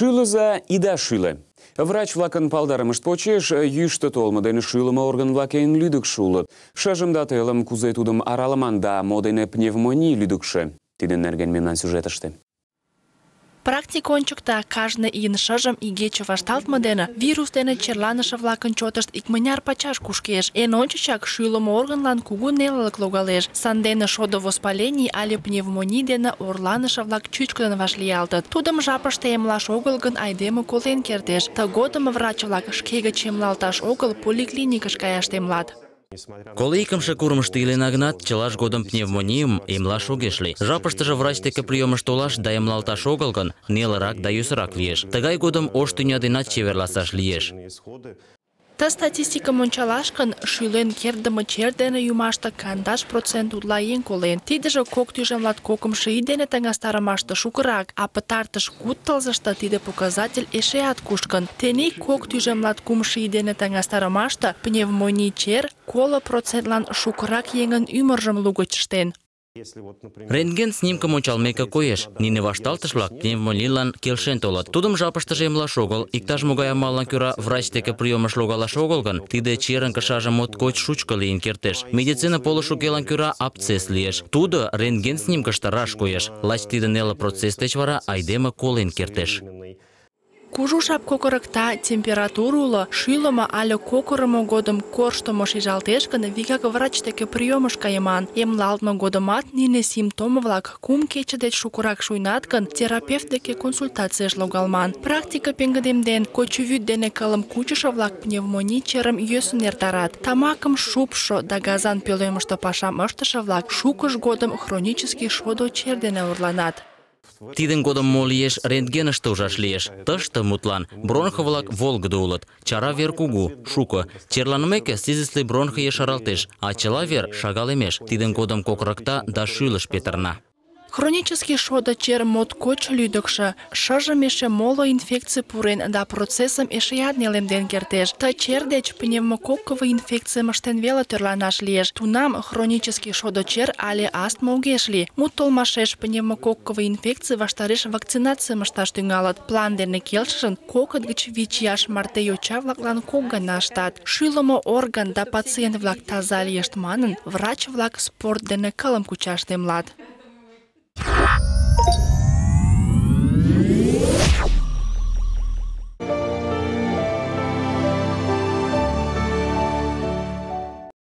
Шылыза ида шылы. Врач-влакын палдарымышт почеш йӱштӧ толмо дене шӱлымӧ орган-влак эн лӱдыкшӧ улыт. Шыжымда телым кузе тудым аралыман да мо дене пневмоний лӱдыкшӧ. Тидын нерген мемнан сюжетыште. Практик ончыкта, кажне ийын шыжым игече вашталтме дене вирус дене черланыше-влакын чотышт икмыняр пачаш кушкеш. Эн ончычак шӱлымӧ органлан кугу нелылык логалеш. Сандене шодо воспалений але пневмоний дене орланыше-влак чӱчкыдын вашлиялтыт. Тудым жапыште эмлаш огыл гын, айдеме колен кертеш. Тыгодым врач-влак шке гыч эмлалташ огыл, поликлиникыш каяш темлат. Коли икымше курымышто илена гынат, чылаж годым пневмонийым эмлаш огеш лий. Жапыштыже врач деке приёмыш толаш да эмлалташ огыл гын, нелырак да йӧсырак лиеш. Тыгай годым ош тӱня денат чеверласаш лиеш. Ты статистикым ончалаш гын, шӱлен кертдыме чер дене йӱмаште 50% утла еҥ колен. Тидыже кок тӱжем кокымшо ий дене таҥастарымаште шукырак, а пытартыш 5 тылзыште тиде показатель эшеат кушкын. Тений кок тӱжем кумшо ий дене таҥастарымаште пневмоний чер 50%-лан шукырак еҥын ӱмыржым лугыч ыштен. Рентген снимкым ончалмеке коеш, нине вашталтыш-влак пневмонийлан келшен толыт. Тудым жапыштыже эмлаш огыл, иктаж-могай амаллан кӧра врач деке приёмыш логалаш огыл гын, тиде черын кышаже моткоч шучко лийын кертеш. Медицина полыш укелан кӧра абсцесс лиеш. Тудо рентген снимкыште раш коеш. Лач тиде неле процесс деч вара айдеме колен кертеш. Кужу жап кокырыкта, температура уло, шӱлымӧ але кокырымо годым корштымо шижалтеш гын, вигак врач деке приёмыш кайыман. Эмлалтме годымат нине симптом-влак 3 кече деч шукырак шуйнат гын, терапевт деке консультацийыш логалман. Практика пеҥгыдемден, кочо вӱд дене кылым кучышо-влак пневмоний черым йӧсын эртарат. Тамакым шупшшо да газан пӧлемыште пашам ыштыше-влак шукыж годым хронический шодо чер дене орланат. Тидын годым мо лиеш, рентгеныште ужаш лиеш. Тыште, мутлан, бронхо-влак волгыдо улыт. Чара вер кугу, шуко. Черланымеке слизистый бронхо ешаралтеш, а чыла вер шагалемеш. Тидын годым кокырыкта да шӱлыш петырна. Хронический шодо чер моткоч лӱдыкшӧ. Шыжым эше моло инфекций пурен да процессым эшеат нелемден кертеш. Ты чер деч пневмококковый инфекцийым ыштен веле тӧрланаш лиеш. Тунам хронический шодо чер але астма огеш лий. Мут толмашеш пневмококковый инфекций ваштареш вакцинацийым ышташ тӱҥалыт. План дене келшышын, 2 гыч 5 ияш марте йоча-влаклан 2 гана ыштат. Шӱлымӧ орган да пациент-влак таза лийышт манын, врач-влак спорт дене кылым кучаш темлат.